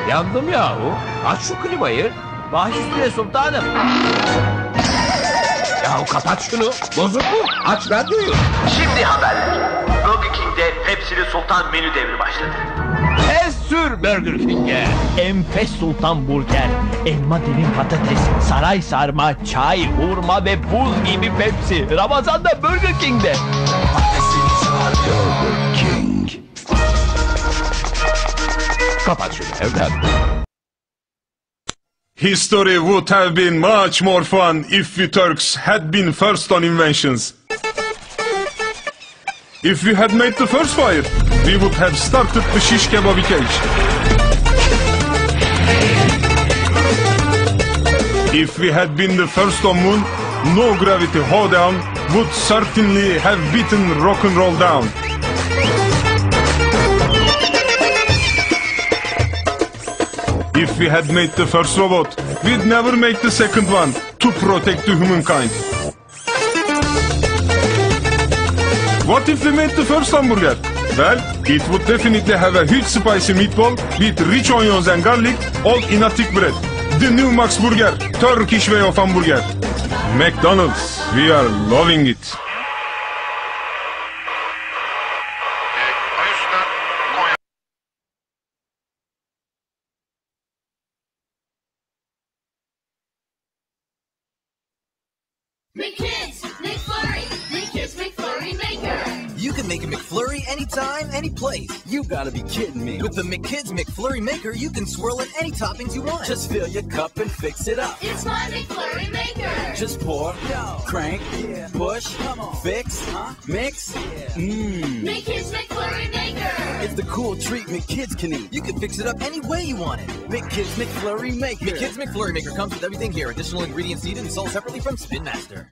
Yandım yahu. Aç şu klimayı. Baş üstüne sultanım. Yahu kapat şunu. Bozuk mu? Aç radyoyu. Şimdi haberler. Burger King'de Pepsi'li Sultan menü devri başladı. Ez sür Burger King'e. Enfes Sultan Burger, elma dilim patates, saray sarma, çay, hurma ve buz gibi Pepsi. Ramazan'da Burger King'de. Burger King. Kapat şunu evladım. History would have been much more fun if we Turks had been first on inventions. If we had made the first fire, we would have started the shish kebabi cage. If we had been the first on moon, no gravity hoedown would certainly have beaten rock and roll down. If we had made the first robot, we'd never make the second one to protect the humankind. What if we made the first hamburger? Well, it would definitely have a huge spicy meatball with rich onions and garlic, all in a thick bread. The new Max Burger, Turkish way of hamburger. McDonald's, we are loving it. McKids McFlurry! McKids McFlurry Maker! You can make a McFlurry anytime, any place. You gotta be kidding me. With the McKids McFlurry Maker, you can swirl in any toppings you want. Just fill your cup and fix it up. It's my McFlurry Maker! Just pour, crank, push, fix, mix. McKids McFlurry Maker! It's the cool treat McKids can eat. You can fix it up any way you want it. McKids McFlurry Maker. McKids McFlurry Maker comes with everything here. Additional ingredients needed and sold separately from Spin Master.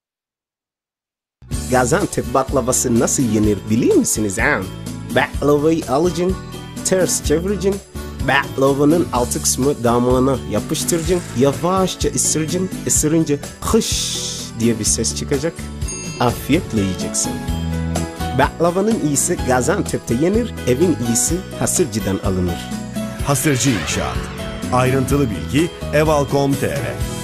Gaziantep baklavası nasıl yenir biliyor musunuz ha? Baklavayı alacaksın, ters çevireceksin, baklavanın altı kısmı damağına yapıştıracaksın, yavaşça ısıracaksın, ısırınca hış diye bir ses çıkacak, afiyetle yiyeceksin. Baklavanın iyisi Gaziantep'te yenir, evin iyisi Hasırcı'dan alınır. Hasırcı İnşaat. Ayrıntılı bilgi eval.com.tr